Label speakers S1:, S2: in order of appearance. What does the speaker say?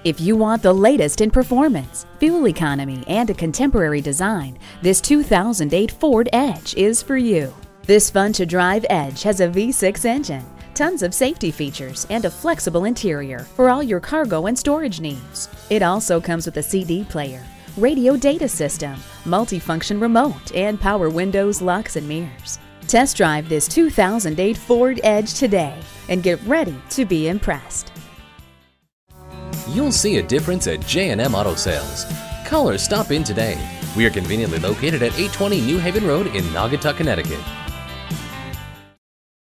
S1: If you want the latest in performance, fuel economy, and a contemporary design, this 2008 Ford Edge is for you. This fun-to-drive Edge has a V6 engine, tons of safety features, and a flexible interior for all your cargo and storage needs. It also comes with a CD player, radio data system, multifunction remote, and power windows, locks, and mirrors. Test drive this 2008 Ford Edge today and get ready to be impressed.
S2: You'll see a difference at J&M Auto Sales. Call or stop in today. We are conveniently located at 820 New Haven Road in Naugatuck, Connecticut.